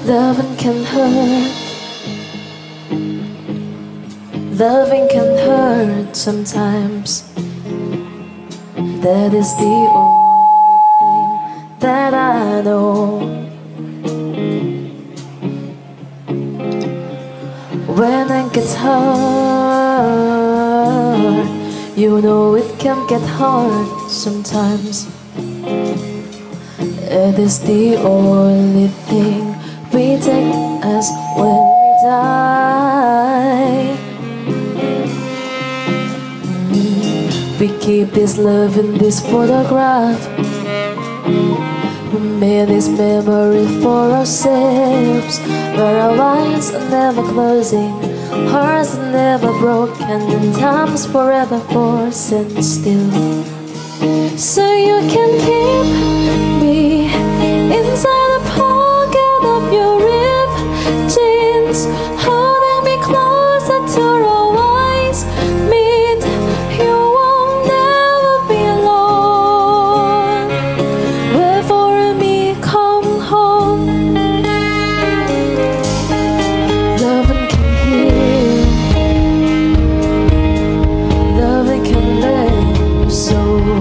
Loving can hurt. Loving can hurt sometimes. That is the only thing that I know. When it gets hard, you know it can get hard sometimes. It is the only thing we take as when we die. We keep this love in this photograph. We made this memory for ourselves, where our eyes are never closing, hearts are never broken, and time's forever frozen still. So you can keep me inside the pocket of your ripped jeans, holding me closer to our eyes meet. You won't never be alone. Wait for me, come home. Loving can heal. Loving can mend your soul.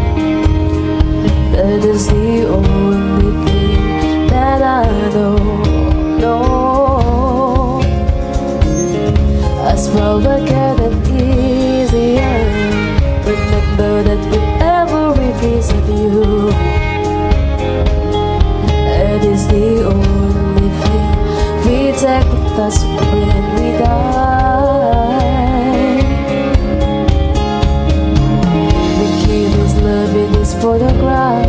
That is the only thing that I know. As well I get it easier. Remember that with every piece of you, it is the only thing we take with us when we die. We keep this love in this photograph,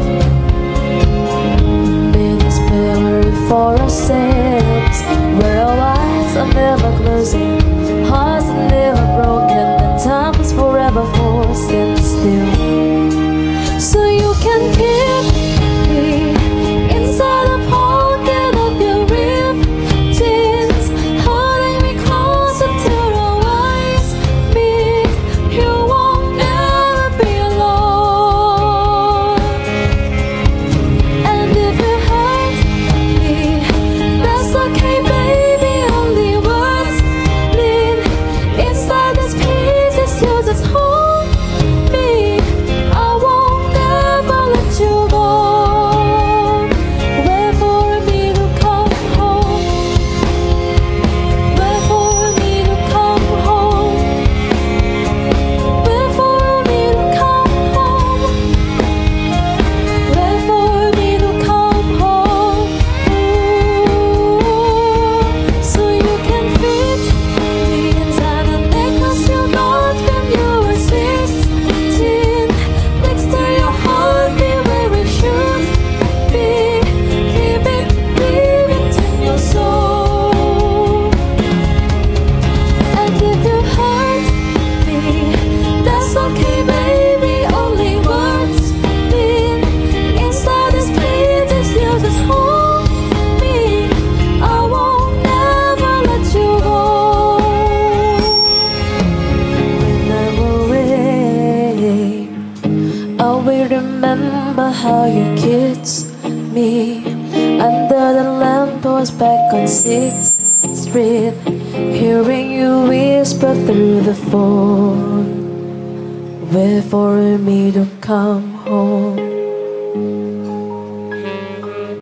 in this memory for ourselves, where our eyes are never closing, hearts are never broken, and time is forever frozen still. So you can keep me inside the pocket of your ripped jeans, holding me closer till our eyes meet. You won't ever be alone. And if it hurts me, that's okay, baby. Only words lean inside this piece. It's you just hold me. I won't ever let you go. Wait for me to come home. Wait for me to come home. Wait for me to come home. Wait for me to come home. Ooh, so you can fit me inside the necklace you got when you were 16. Next to your heart, be where it should be. Keep it, leave it in your soul. And if you hurt me, that's okay, baby. Only words lean inside this place. It's you just hold me. I won't never let you go. When I'm away, I will remember how you kissed me under the lamppost back on 6th Street, hearing you whisper through the phone. Wait for me to come home.